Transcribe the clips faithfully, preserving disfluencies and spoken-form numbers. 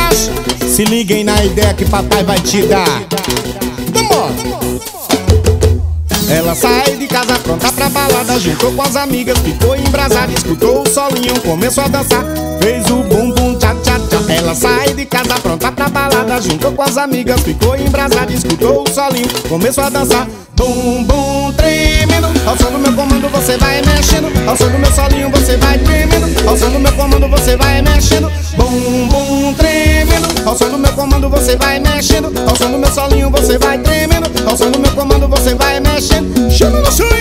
mexe. Se liguem na ideia que papai vai te dar. Vambora! Ela sai de casa pronta pra balada, juntou com as amigas, ficou embrasada, escutou o solinho, começou a dançar, fez o bum bum tchá tchá tchá. Ela sai de casa pronta pra balada, juntou com as amigas, ficou embrasada, escutou o solinho, começou a dançar, bum bum tremendo. Ao som do meu comando você vai mexendo, ao som do meu solinho você vai tremendo, ao som do meu comando você vai mexendo, bum bum tremendo. Ao som do meu comando você vai mexendo, ao som do meu solinho você vai tremendo, ao som do meu comando você vai mexendo. Chama no swing!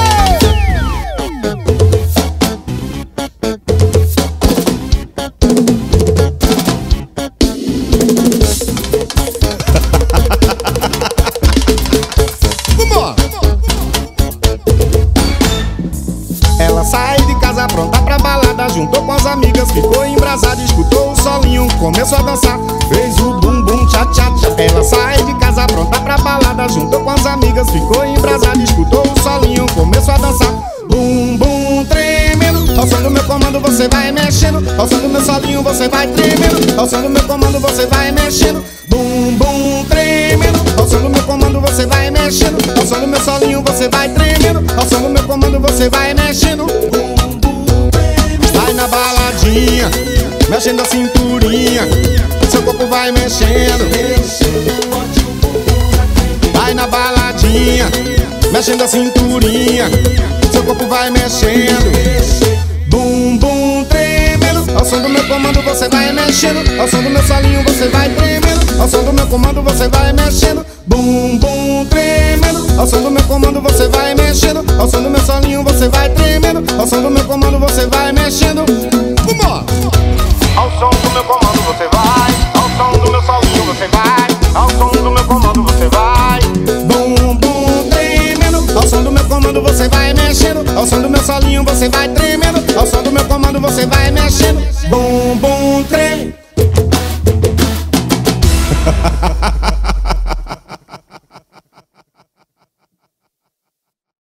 Ela sai de casa pronta pra balada, juntou com as amigas, ficou embrasada, escutou o solinho, começou a dançar, fez o bum bum tchá tchá tchá. Ela sai de casa pronta pra balada, juntou com as amigas, ficou embrasada, escutou o solinho, começou a dançar, bum bum tremendo. Ao som do meu comando você vai mexendo, ao som do meu solinho você vai tremendo, ao som do meu comando você vai mexendo, bum bum tremendo. Ao som do meu comando você vai mexendo, ao som do meu solinho você vai tremendo, ao som do meu comando você vai mexendo, bum bum tremendo. Vai na baladinha, mexendo a cinturinha, seu corpo vai mexendo. Vai na baladinha, mexendo a cinturinha, seu corpo vai mexendo, bum bum tremendo. Ao som do meu comando você vai mexendo, ao som do meu solinho você vai tremendo, ao som do meu comando você vai mexendo, bum bum tremendo. Ao som do meu comando você vai mexendo, ao som do meu solinho você vai tremendo, ao som do meu comando você vai mexendo. Vambora! Ao som do meu comando você vai, ao som do meu solinho você vai, ao som do meu comando você vai, bum bum tremendo. Ao som do meu comando você vai mexendo, ao som do meu solinho você vai tremendo, ao som do meu comando você vai mexendo, bum bum tremendo.